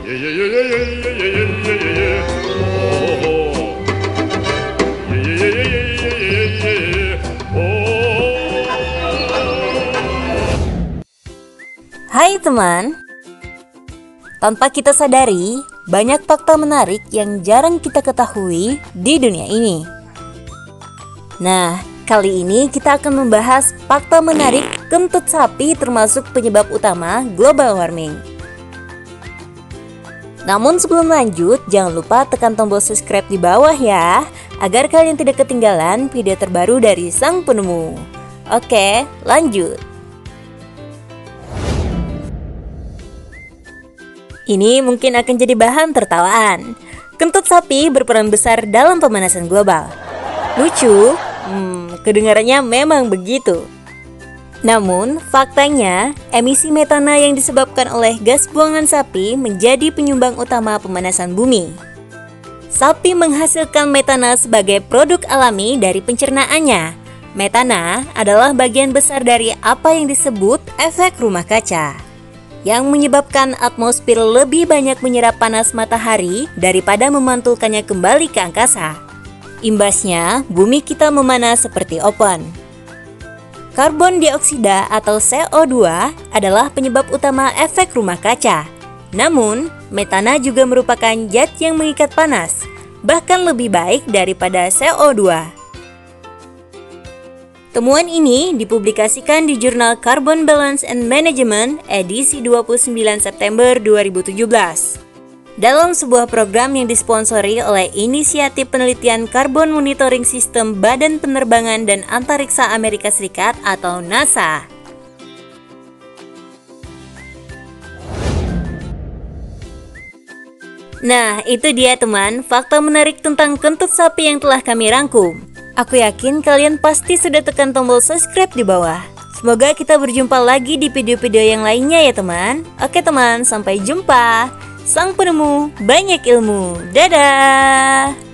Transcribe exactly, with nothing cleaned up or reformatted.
Hai teman, tanpa kita sadari, banyak fakta menarik yang jarang kita ketahui di dunia ini. Nah, kali ini kita akan membahas fakta menarik kentut sapi termasuk penyebab utama global warming. Namun sebelum lanjut, jangan lupa tekan tombol subscribe di bawah ya, agar kalian tidak ketinggalan video terbaru dari sang penemu. Oke, lanjut. Ini mungkin akan jadi bahan tertawaan. Kentut sapi berperan besar dalam pemanasan global. Lucu? Hmm, kedengarannya memang begitu. Namun, faktanya, emisi metana yang disebabkan oleh gas buangan sapi menjadi penyumbang utama pemanasan bumi. Sapi menghasilkan metana sebagai produk alami dari pencernaannya. Metana adalah bagian besar dari apa yang disebut efek rumah kaca, yang menyebabkan atmosfer lebih banyak menyerap panas matahari daripada memantulkannya kembali ke angkasa. Imbasnya, bumi kita memanas seperti oven. Karbon dioksida atau C O dua adalah penyebab utama efek rumah kaca. Namun, metana juga merupakan zat yang mengikat panas, bahkan lebih baik daripada C O dua. Temuan ini dipublikasikan di jurnal Carbon Balance and Management edisi dua puluh sembilan September dua ribu tujuh belas. Dalam sebuah program yang disponsori oleh Inisiatif Penelitian Carbon Monitoring System Badan Penerbangan dan Antariksa Amerika Serikat atau NASA. Nah, itu dia teman, fakta menarik tentang kentut sapi yang telah kami rangkum. Aku yakin kalian pasti sudah tekan tombol subscribe di bawah. Semoga kita berjumpa lagi di video-video yang lainnya ya teman. Oke teman, sampai jumpa. Sang penemu banyak ilmu. Dadah.